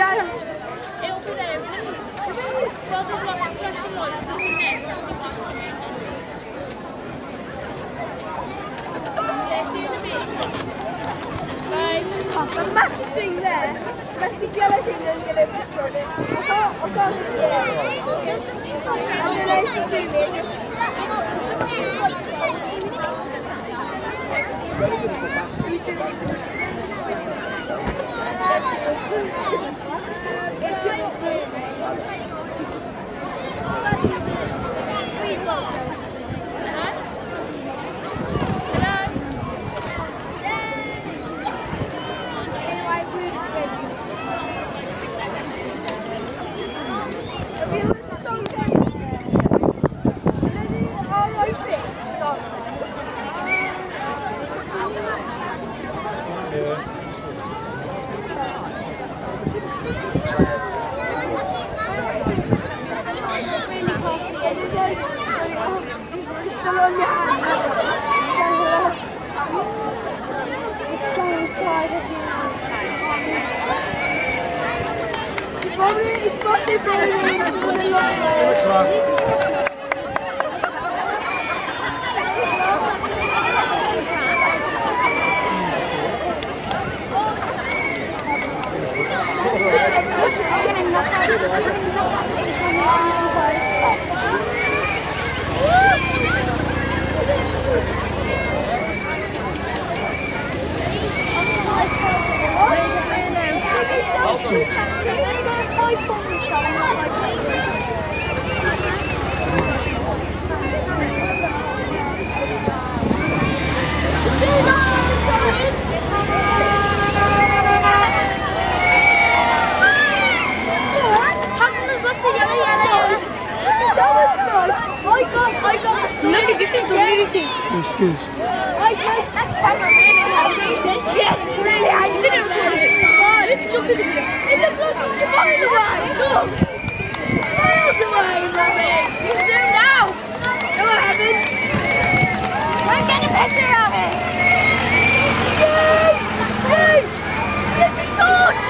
It'll be there, isn't it? Well, there's lots of flashing lights looking there, so I think that's what it is. Yeah, see you in a bit. Bye. Oh, a massive thing there. Massive yellow thing that's going to picture on it. I can't Look at this is Dudley, this is. Excuse. Yes, really, I didn't want it. Let's jump in the in the blood, you're behind the way. Look. Miles away, Mummy. You do now. No, I haven't. I'm getting a picture of it. Yay! Yay! Let me touch.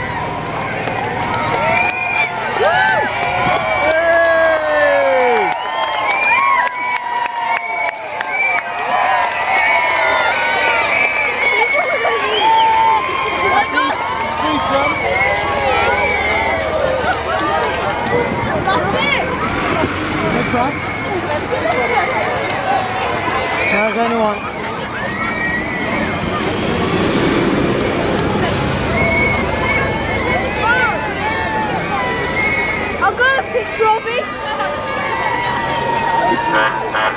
Woo! How's anyone? I've got a picture of it.